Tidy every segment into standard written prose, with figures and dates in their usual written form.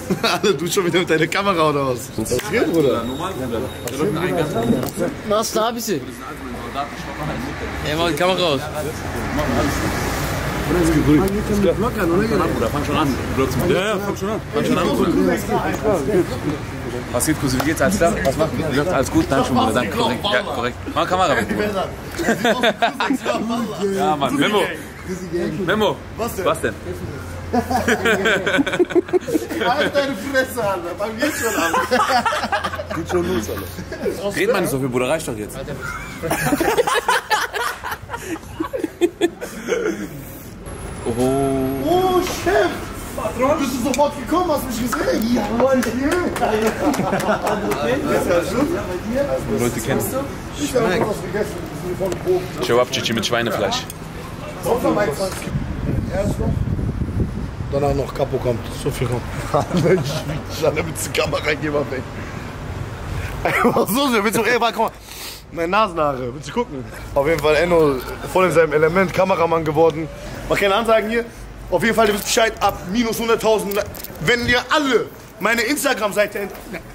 Alle, du schon wieder mit deiner Kamera oder was? Was geht, Bruder? Was da ein bisschen? Ey, mach die Kamera raus. Fang schon an. Ja, fang schon an. Was geht, Cousin? Wie geht's? Alles klar? Was macht? Läuft alles gut? Nein, schon, Bruder. Danke, korrekt. Ja, korrekt. Mach Kamera weg, Bruder. Ja, Mann. Memo. Memo. Was denn? Halt deine Fresse, Alter. Wann geht's schon an? Geht schon los, Alter. Red mal nicht so viel, Bruder. Reicht doch jetzt. Oh, Chef! Patron, bist du sofort gekommen? Hast mich gesehen? Jawohl, hier! Leute kennst du? Ich habe was gegessen. Cevapcici mit Schweinefleisch. Erst noch. Danach noch Capo kommt. So viel kommt. Mensch, damit die Kamera geh mal weg. Einfach so, willst du, ey, guck mal. Meine Nasenhaare, willst du gucken? Auf jeden Fall Enno voll in seinem Element, Kameramann geworden. Mach keine Ansagen hier. Auf jeden Fall, ihr wisst Bescheid, ab minus 100.000, wenn ihr alle meine Instagram-Seite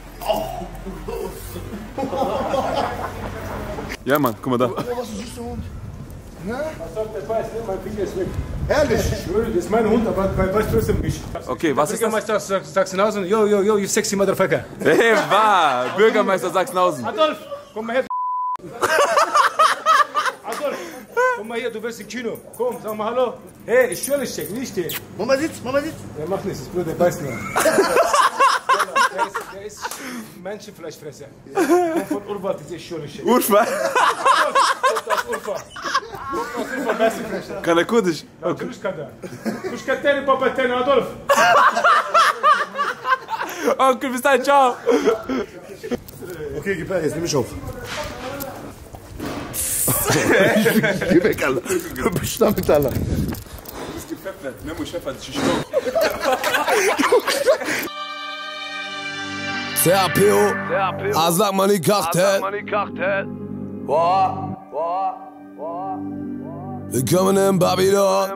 Ja, Mann, guck mal da. Oh, was ist das, Hund? Was sagt der Preis? Mein Finger ist weg. Ehrlich? Ich schwöre, das ist mein Hund, aber mein Preis trotzdem nicht. Okay, was ist das? Bürgermeister Sachsenhausen, yo, you sexy motherfucker. Hey, wahr! Bürgermeister Sachsenhausen. Adolf, komm mal her. Adolf, komm mal her, du bist im Kino. Komm, sag mal hallo. Hey, ich schwöre, ich check, nicht den. Mama sitzt, Mama sitzt. Der macht nichts, Bruder, der weiß nur. Der ist Menschenfleischfresser. Kommt von Urwald, diese Schöne. Urfa. Kommt aus Urfa. Kann er Kurdisch? Natürlich kann der. Ich kann deine Papa, deine Adolf. Onkel, bis dahin, ciao. Okay, gib her, jetzt nimm mich auf. Geh weg, Alter. Bestammt, Alter. Du bist gepfeffert. Memo, Chef hat sich geschlagen. CAPO, sag mal die Kartell. Willkommen in Babylon.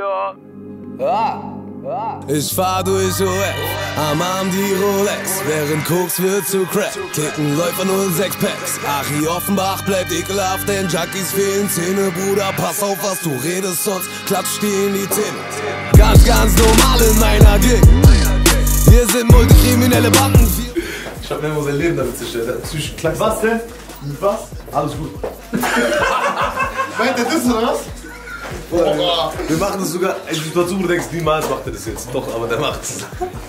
Ich fahr durch OF, am Arm die Rolex. Während Koks wird zu Crack, kicken Läufer 06 Packs. Achi Offenbach bleibt ekelhaft, denn Junkies fehlen Zähne. Bruder, pass auf, was du redest, sonst klatscht dir in die Zähne. Ganz, ganz normal in meiner Gegend. Hier sind multikriminelle Banden. Ich hab Memo sein Leben damit zerstört. Der hat psychisch klein. Was denn? Was? Alles gut. Meint er das oder was? Boah. Wir machen das sogar in Situationen, wo du denkst, niemals macht er das jetzt. Doch, aber der macht es.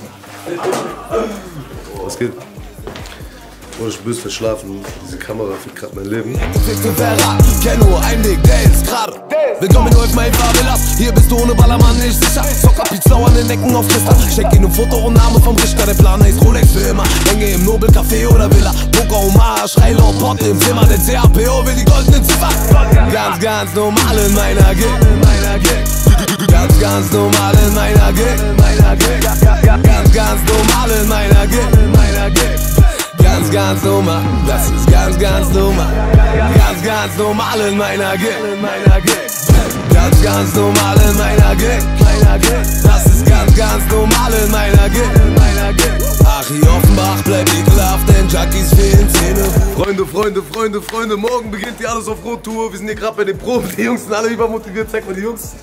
Was geht? Oh, ich bin böse verschlafen. Diese Kamera fickt gerade mein Leben. Kenn nur einen Weg, der ist gerade. Willkommen auf mein Favelas. Hier bist du ohne Ballermann nicht sicher. Zocker, Pizza an den Ecken auf Twister. Schenk ihnen ein Foto und Name vom Richter. Der Plan ist Rolex für immer. Hänge im Nobelcafé oder Villa. Poker, Omar, Schrei laut Pott im Zimmer. Der CAPO will die goldenen Ziffern. Ganz, ganz normal in meiner Gegend. Ganz, ganz normal in meiner Gegend. Ganz, ganz normal in meiner Gegend. Ganz, ganz normal, das ist ganz, ganz normal. Ganz, ganz normal in meiner Gegend. Ganz, ganz normal in meiner Gegend. Das ist ganz, ganz normal in meiner Gegend. Achi Offenbach bleibt ekelhaft, denn Junkies fehlen Zähne. Freunde, morgen beginnt die Alles auf Rot-Tour. Wir sind hier gerade bei den Proben. Die Jungs sind alle übermotiviert. Zeig mal die Jungs.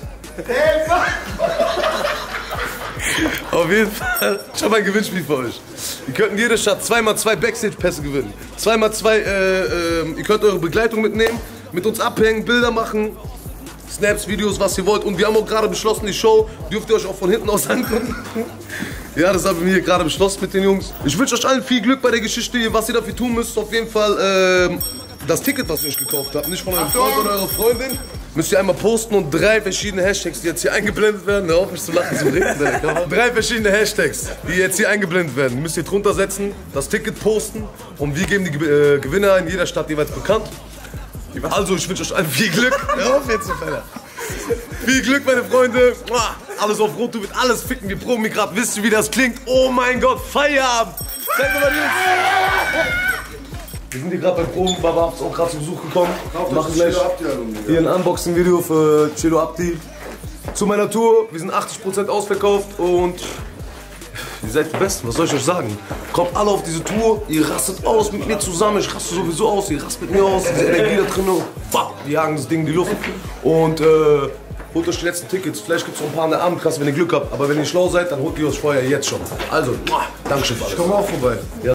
Auf jeden Fall, ich habe ein Gewinnspiel für euch. Ihr könnt in jeder Stadt 2x2 Backstage-Pässe gewinnen. 2x2, ihr könnt eure Begleitung mitnehmen, mit uns abhängen, Bilder machen, Snaps, Videos, was ihr wollt. Und wir haben auch gerade beschlossen, die Show dürft ihr euch auch von hinten aus angucken. Ja, das haben wir hier gerade beschlossen mit den Jungs. Ich wünsche euch allen viel Glück bei der Geschichte. Was ihr dafür tun müsst, auf jeden Fall das Ticket, was ihr euch gekauft habt, nicht von eurem Freund oder eurer Freundin, müsst ihr einmal posten und 3 verschiedene Hashtags, die jetzt hier eingeblendet werden. Hör auf mich zu lachen, so reden. 3 verschiedene Hashtags, die jetzt hier eingeblendet werden. Müsst ihr drunter setzen, das Ticket posten und wir geben die Gewinner in jeder Stadt jeweils bekannt. Also, ich wünsche euch allen viel Glück. Hör auf jetzt, Fäller. Viel Glück, meine Freunde. Alles auf Rot, du wird alles ficken. Wir proben hier gerade. Wisst ihr, wie das klingt? Oh mein Gott, Feierabend. Zeig mir mal die Jungs. Wir sind hier gerade beim Proben. Baba ist auch gerade zu Besuch gekommen. Wir machen gleich hier ein Unboxing-Video für Celo Abdi. Zu meiner Tour. Wir sind 80% ausverkauft und ihr seid die Besten, was soll ich euch sagen? Kommt alle auf diese Tour, ihr rastet aus mit mir zusammen, ich raste sowieso aus, ihr rastet mit mir aus, diese Energie da drin, wir jagen das Ding in die Luft. Und holt euch die letzten Tickets, vielleicht gibt es noch ein paar an der Abendkasse, wenn ihr Glück habt, aber wenn ihr schlau seid, dann holt ihr euch vorher jetzt schon. Also, Dankeschön für alles. Komm auch vorbei. Ja.